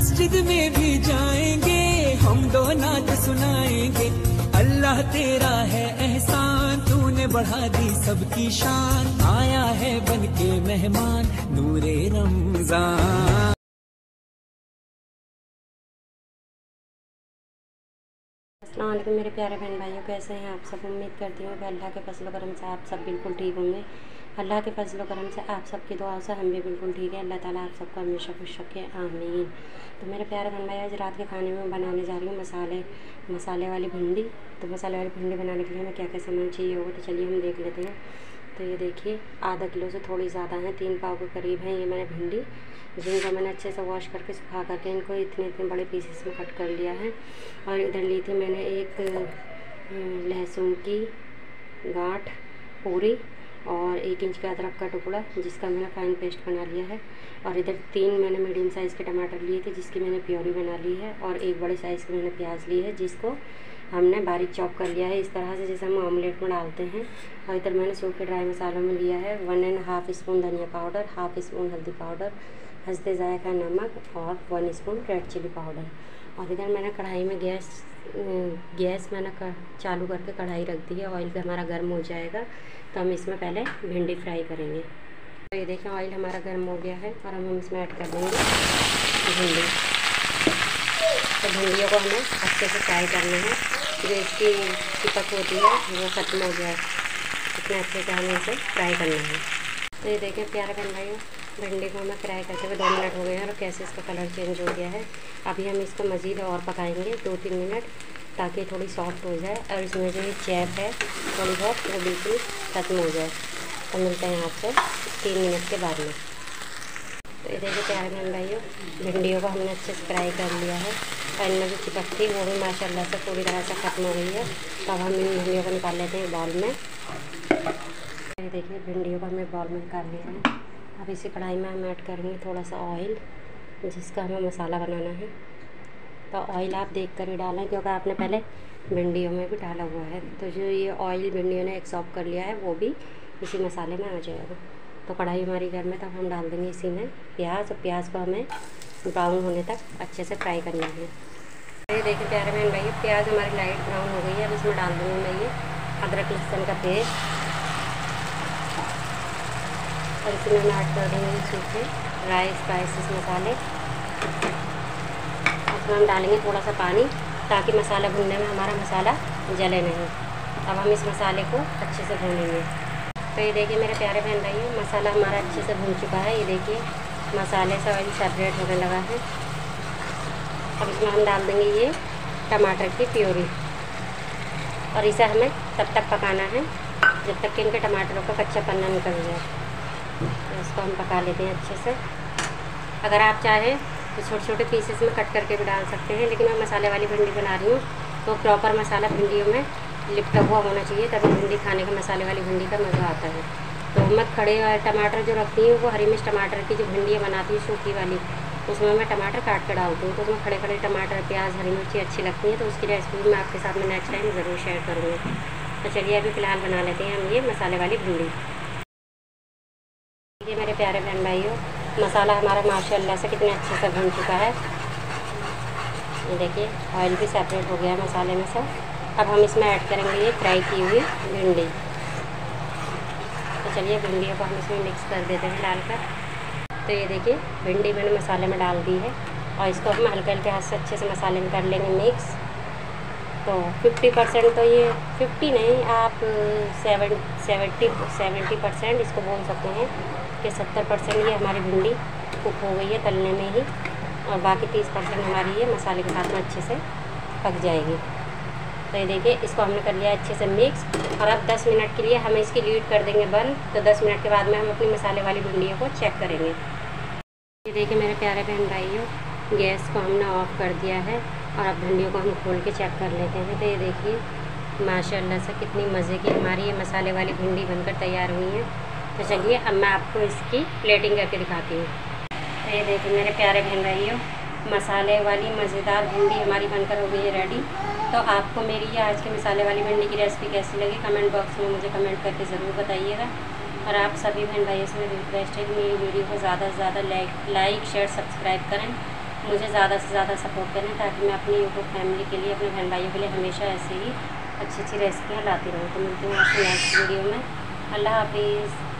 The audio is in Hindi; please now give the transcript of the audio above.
मस्जिद में भी जाएंगे, हम दो नात सुनाएंगे। अल्लाह तेरा है एहसान, तूने बढ़ा दी सबकी शान। आया है बन के मेहमान नूरे रमजान। अस्सलाम वालेकुम मेरे प्यारे बहन भाइयों, कैसे हैं आप सब। उम्मीद करती हूँ कि अल्लाह के फजल करम से आप सब बिल्कुल ठीक होंगे। अल्लाह के फजल करम से आप सबकी दुआ से हम भी बिल्कुल ठीक है। अल्लाह ताला आप सबको हमेशा खुश रखे, आमीन। तो मेरे प्यारे बहन भाई, आज रात के खाने में बनाने जा रही हूँ मसाले वाली भिंडी। तो मसाले वाली भिंडी बनाने के लिए हमें क्या क्या सामान चाहिए होगा, तो चलिए हम देख लेते हैं। तो ये देखिए, आधा किलो से थोड़ी ज़्यादा है, 3 पाव के करीब है ये मैंने भिंडी, जिनको मैंने अच्छे से वॉश करके सुखा करके इनको इतने बड़े पीसेस में कट कर लिया है। और इधर ली थी मैंने एक लहसुन की गांठ पूरी और 1 इंच का अदरक का टुकड़ा, जिसका मैंने फाइन पेस्ट बना लिया है। और इधर 3 मैंने मीडियम साइज़ के टमाटर लिए थे, जिसकी मैंने प्योरी बना ली है। और 1 बड़े साइज़ की मैंने प्याज ली है, जिसको हमने बारीक चॉप कर लिया है, इस तरह से जैसे हम ऑमलेट में डालते हैं। और इधर मैंने सूखे ड्राई मसालों में लिया है 1½ स्पून धनिया पाउडर, ½ स्पून हल्दी पाउडर, हस्ते जायका नमक और 1 स्पून रेड चिली पाउडर। और इधर मैंने कढ़ाई में गैस मैंने चालू करके कढ़ाई रख दी है। ऑयल भी हमारा गर्म हो जाएगा तो हम इसमें पहले भिंडी फ्राई करेंगे। तो ये देखें, ऑयल हमारा गर्म हो गया है और हम इसमें ऐड कर देंगे भिंडी। तो भिंडियों को हमें अच्छे से फ्राई करना है, जो इसकी चिपक होती है वो ख़त्म हो जाए, इतने अच्छे से हमें इसे फ्राई करना है। तो ये देखें प्यारे बहन भाइयों, भिंडी को हमें फ्राई करते हुए 2 मिनट हो गए हैं और कैसे इसका कलर चेंज हो गया है। अभी हम इसको मज़ीद और पकाएंगे 2-3 मिनट, ताकि थोड़ी सॉफ्ट हो जाए और इसमें जो ये चैप है थोड़ी बहुत वो बिल्कुल ख़त्म हो जाए। तो मिलते हैं आपसे 3 मिनट के बाद में। तो ये देखिए प्यारे बहन भाइयों, भिंडियों को हमने अच्छे से फ्राई कर लिया है और इनमें जो चिपक थी वो भी माशाल्लाह से पूरी तरह से ख़त्म हो गई है। तब हम इन भिंडियों को निकाल लेते हैं बाउल में। ये देखिए, भिंडियों को हमने बाउल में निकाल लिया है। अब इसी कढ़ाई में हम ऐड करेंगे थोड़ा सा ऑयल, जिसका हमें मसाला बनाना है। तो ऑयल आप देख कर ही डालें, क्योंकि आपने पहले भिंडियों में भी डाला हुआ है। तो जो ये ऑयल भिंडियों ने एब्सॉर्ब कर लिया है वो भी इसी मसाले में आ जाएगा। तो कढ़ाई हमारी गर्म है, तब हम डाल देंगे इसी में प्याज। और प्याज को हमें ब्राउन होने तक अच्छे से फ्राई करना है। ये देखिए प्यारे बहन भाई, प्याज हमारी लाइट ब्राउन हो गई है। अब इसमें डाल दूँगी मैं ये अदरक लहसुन का पेस्ट और इसमें हम ऐड कर देंगे सूखे ड्राई स्पाइसेस मसाले। उसमें हम डालेंगे थोड़ा सा पानी, ताकि मसाला भूनने में हमारा मसाला जले नहीं। अब हम इस मसाले को अच्छे से भूनेंगे। तो ये देखिए मेरे प्यारे बहन भाइयों, मसाला हमारा अच्छे से भून चुका है। ये देखिए मसाले से ऑयल सेपरेट होने लगा है। अब इसमें हम डाल देंगे ये टमाटर की प्योरी और इसे हमें तब तक पकाना है जब तक कि इनके टमाटरों का कच्चापन ना निकल जाए। तो इसको हम पका लेते हैं अच्छे से। अगर आप चाहें तो छोटे छोटे पीसेस में कट करके भी डाल सकते हैं, लेकिन मैं मसाले वाली भिंडी बना रही हूँ तो प्रॉपर मसाला भिंडियों में लिपटा हुआ होना चाहिए, तभी भिंडी खाने का मसाले वाली भिंडी का मज़ा आता है। तो मैं खड़े टमाटर जो रखती हूँ वो हरी मिर्च टमाटर की जो भिंडियाँ बनाती हूँ सूखी वाली, उसमें मैं टमाटर काट कर डालती हूँ। तो उसमें खड़े खड़े टमाटर प्याज हरी मिर्ची अच्छी लगती हैं। तो उसकी रेसिपी मैं आपके साथ में नेक्स्ट टाइम ज़रूर शेयर करूँगी। तो चलिए अभी फ़िलहाल बना लेते हैं हम ये मसाले वाली भिंडी। ये मेरे प्यारे बहन भाइयों, मसाला हमारा माशाल्लाह से कितने अच्छे से भून चुका है। ये देखिए ऑयल भी सेपरेट हो गया है मसाले में से। अब हम इसमें ऐड करेंगे ये फ्राई की हुई भिंडी। तो चलिए भिंडियों को हम इसमें मिक्स कर देते हैं डालकर। तो ये देखिए भिंडी मैंने मसाले में डाल दी है और इसको हम हल्के हल्के हाथ से अच्छे से मसाले में कर लेंगे मिक्स। तो 50% तो ये 50 नहीं, आप 70% इसको बोल सकते हैं कि 70% ये हमारी भिंडी कुक हो गई है तलने में ही, और बाकी 30% हमारी ये मसाले के साथ में अच्छे से पक जाएगी। तो ये देखिए इसको हमने कर लिया अच्छे से मिक्स। और अब 10 मिनट के लिए हम इसकी लीड कर देंगे बंद। तो 10 मिनट के बाद में हम अपनी मसाले वाली भिंडियों को चेक करेंगे। ये देखिए मेरे प्यारे बहन भाइयों, गैस को हमने ऑफ़ कर दिया है और अब भिंडियों को हम खोल के चेक कर लेते हैं। तो ये देखिए माशाल्लाह से कितनी मज़े की हमारी ये मसाले वाली भिंडी बनकर तैयार हुई है। तो चलिए अब मैं आपको इसकी प्लेटिंग करके दिखाती हूँ। तो ये देखिए मेरे प्यारे बहन भाइयों, मसाले वाली मज़ेदार भिंडी हमारी बनकर हो गई है रेडी। तो आपको मेरी ये आज की मसाले वाली भिंडी की रेसिपी कैसी लगी कमेंट बॉक्स में मुझे कमेंट करके ज़रूर बताइएगा। और आप सभी बहन भाइयों से रिक्वेस्ट है कि मेरी वीडियो को ज़्यादा से ज़्यादा लाइक शेयर सब्सक्राइब करें मुझे ज़्यादा से ज़्यादा सपोर्ट करें, ताकि मैं अपनी यूट्यूब फैमिली के लिए, अपने बहन भाइयों के लिए हमेशा ऐसे ही अच्छी अच्छी रेसिपियाँ लाती रहूँ। तो मिलती हूँ आपसे नेक्स्ट वीडियो में। अल्लाह हाफिज़।